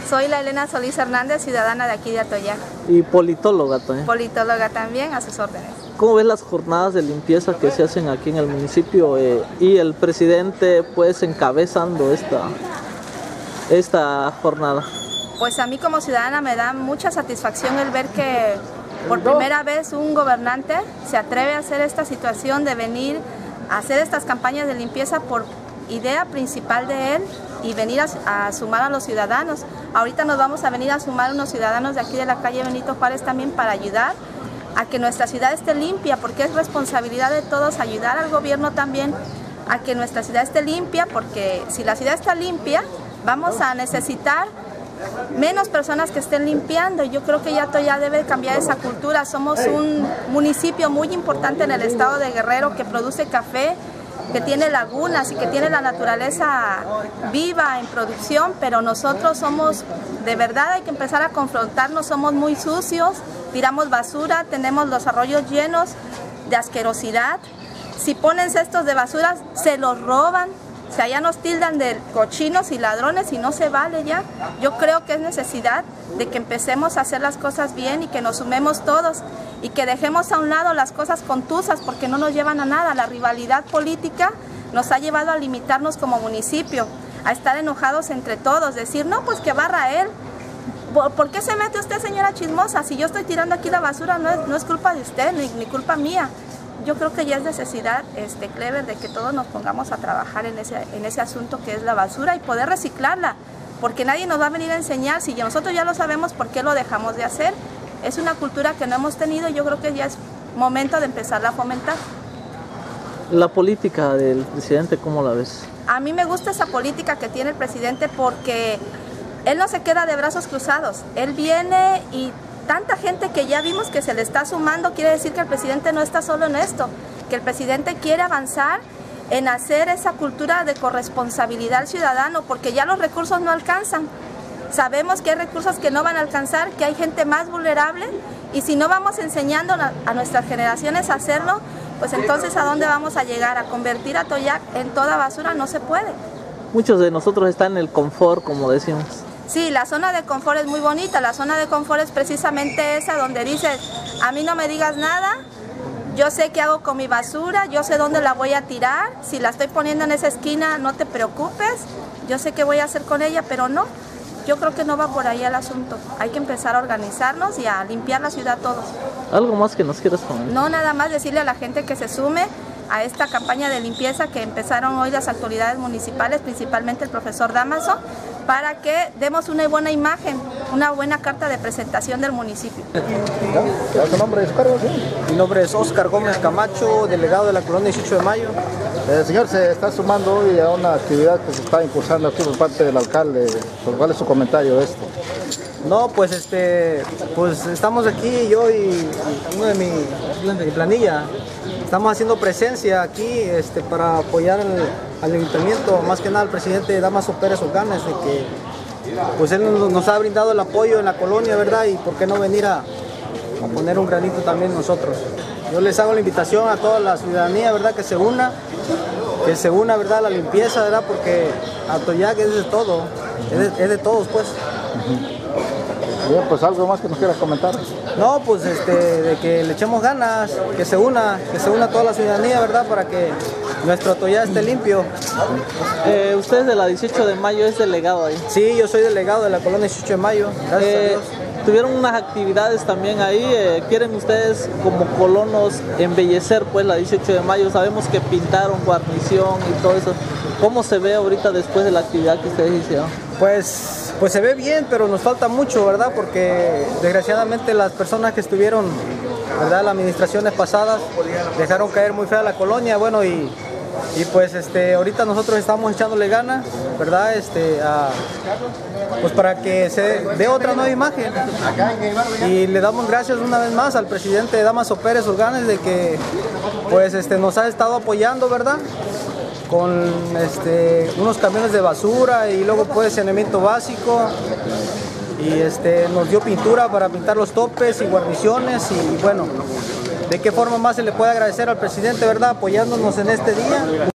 Soy la Elena Solís Hernández, ciudadana de aquí de Atoyac. Y politóloga también. Politóloga también, a sus órdenes. ¿Cómo ves las jornadas de limpieza que se hacen aquí en el municipio y el presidente pues encabezando esta jornada? Pues a mí como ciudadana me da mucha satisfacción el ver que por primera vez un gobernante se atreve a hacer esta situación de venir a hacer estas campañas de limpieza por idea principal de él y venir a sumar a los ciudadanos. Ahorita nos vamos a venir a sumar unos ciudadanos de aquí de la calle Benito Juárez también para ayudar a que nuestra ciudad esté limpia, porque es responsabilidad de todos ayudar al gobierno también a que nuestra ciudad esté limpia, porque si la ciudad está limpia, vamos a necesitar menos personas que estén limpiando. Yo creo que ya debe cambiar esa cultura. Somos un municipio muy importante en el estado de Guerrero que produce café, que tiene lagunas y que tiene la naturaleza viva en producción, pero nosotros somos, de verdad hay que empezar a confrontarnos, somos muy sucios, tiramos basura, tenemos los arroyos llenos de asquerosidad. Si ponen cestos de basura, se los roban. O sea, ya nos tildan de cochinos y ladrones y no se vale ya. Yo creo que es necesidad de que empecemos a hacer las cosas bien y que nos sumemos todos y que dejemos a un lado las cosas contusas porque no nos llevan a nada. La rivalidad política nos ha llevado a limitarnos como municipio, a estar enojados entre todos, decir, no, pues que barra él. ¿Por qué se mete usted, señora chismosa? Si yo estoy tirando aquí la basura, no es culpa de usted, ni culpa mía. Yo creo que ya es necesidad, Clever, de que todos nos pongamos a trabajar en ese asunto que es la basura y poder reciclarla, porque nadie nos va a venir a enseñar, si nosotros ya lo sabemos, ¿por qué lo dejamos de hacer? Es una cultura que no hemos tenido y yo creo que ya es momento de empezarla a fomentar. La política del presidente, ¿cómo la ves? A mí me gusta esa política que tiene el presidente porque él no se queda de brazos cruzados, él viene y tanta gente que ya vimos que se le está sumando, quiere decir que el presidente no está solo en esto, que el presidente quiere avanzar en hacer esa cultura de corresponsabilidad al ciudadano, porque ya los recursos no alcanzan. Sabemos que hay recursos que no van a alcanzar, que hay gente más vulnerable, y si no vamos enseñando a nuestras generaciones a hacerlo, pues entonces ¿a dónde vamos a llegar? A convertir a Atoyac en toda basura no se puede. Muchos de nosotros están en el confort, como decimos. Sí, la zona de confort es muy bonita, la zona de confort es precisamente esa donde dices, a mí no me digas nada, yo sé qué hago con mi basura, yo sé dónde la voy a tirar, si la estoy poniendo en esa esquina no te preocupes, yo sé qué voy a hacer con ella, pero no, yo creo que no va por ahí el asunto, hay que empezar a organizarnos y a limpiar la ciudad todos. ¿Algo más que nos quieras comentar? No, nada más decirle a la gente que se sume a esta campaña de limpieza que empezaron hoy las autoridades municipales, principalmente el profesor Damaso, para que demos una buena imagen, una buena carta de presentación del municipio. ¿Tu nombre es Carlos? Mi nombre es Oscar Gómez Camacho, delegado de la colonia 18 de Mayo. El señor se está sumando hoy a una actividad que se está impulsando aquí por parte del alcalde. ¿Cuál es su comentario de esto? No, pues pues estamos aquí, yo y uno de mi planilla. Estamos haciendo presencia aquí para apoyar al ayuntamiento, más que nada al presidente Damaso Pérez Organes, de que pues él nos ha brindado el apoyo en la colonia, ¿verdad? Y por qué no venir a poner un granito también nosotros. Yo les hago la invitación a toda la ciudadanía, ¿verdad? Que se una, ¿verdad? A la limpieza, ¿verdad? Porque Atoyac es de todo, es de todos, pues. Bien, pues algo más que nos quieras comentar. No, pues de que le echemos ganas, que se una toda la ciudadanía, ¿verdad? Para que nuestro Atoyac esté limpio. ¿Usted de la 18 de mayo es delegado ahí? Sí, yo soy delegado de la colonia 18 de mayo, gracias a Dios. Tuvieron unas actividades también ahí, ¿quieren ustedes como colonos embellecer pues la 18 de mayo? Sabemos que pintaron guarnición y todo eso. ¿Cómo se ve ahorita después de la actividad que ustedes hicieron? Pues se ve bien, pero nos falta mucho, ¿verdad? Porque desgraciadamente las personas que estuvieron, ¿verdad? Las administraciones pasadas dejaron caer muy fea la colonia, bueno, y pues ahorita nosotros estamos echándole ganas, ¿verdad? Pues para que se dé otra nueva imagen. Y le damos gracias una vez más al presidente Damaso Pérez Organes de que pues nos ha estado apoyando, ¿verdad? Con unos camiones de basura y luego pues saneamiento básico y nos dio pintura para pintar los topes y guarniciones y bueno, de qué forma más se le puede agradecer al presidente, ¿verdad? Apoyándonos en este día.